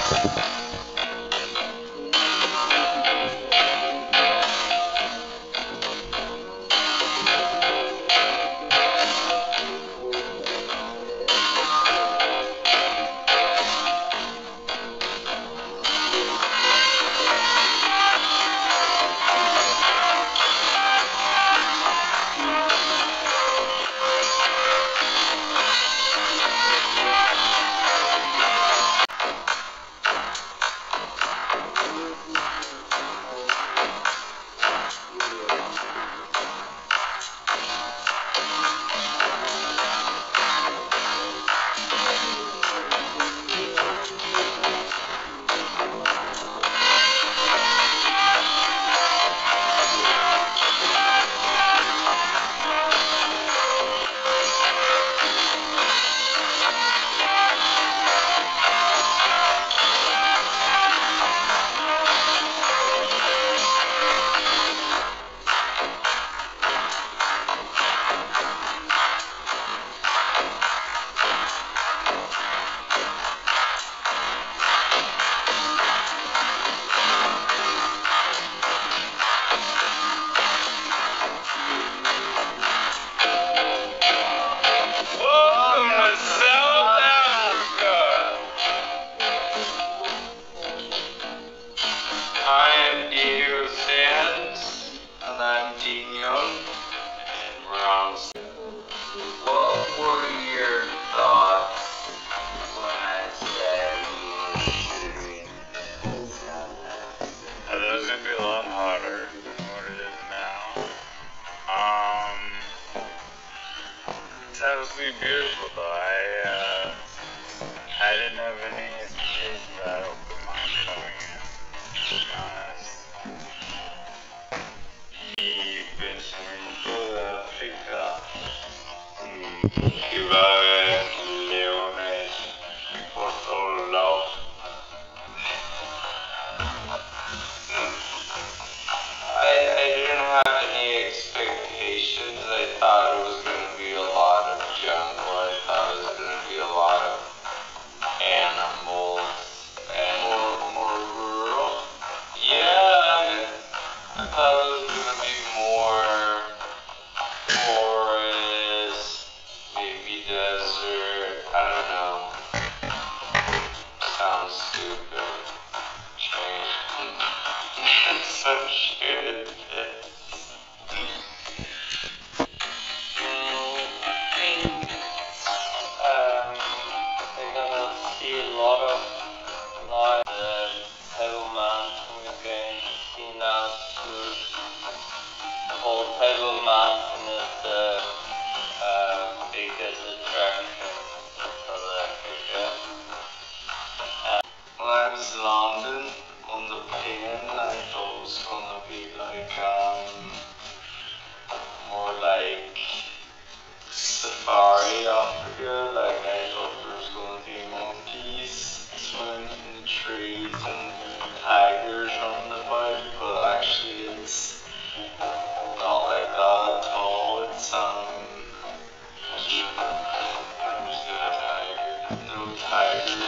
What were your thoughts when I said you were shooting this? I thought it was gonna be a lot hotter than what it is now. It's absolutely beautiful though. I didn't have any expectations. I don't mind coming in, to be honest. Y pensamiento fica y va a haber leones por todos lados. I didn't have any expectations. I thought it was going to be a lot of jungle. I thought it was going to be a lot of animals and more rural. Yeah, I thought it was going to be more forest, maybe desert. I don't know. Sounds stupid. Change. Some shit. They're gonna see a lot of Pebble Mountain again. Seen out the whole Pebble Mountain is the biggest attraction in South Africa. When I was in London on the plane, I thought it was gonna be like more like safari Africa. Like I thought there was gonna be monkeys swimming in the trees and tigers on the bike, but actually it's not like that at all. It's where's the tiger? No tigers.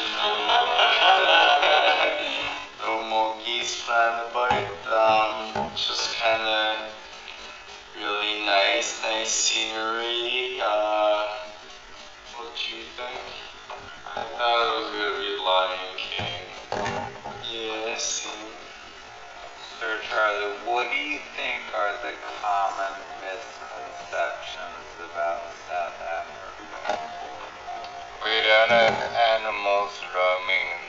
No monkeys flying about. Just kind of really nice scenery. What do you think? I thought it was gonna be Lion King. Yes. Sir Charlie, what do you think are the common misconceptions about South Africa? We don't have animals roaming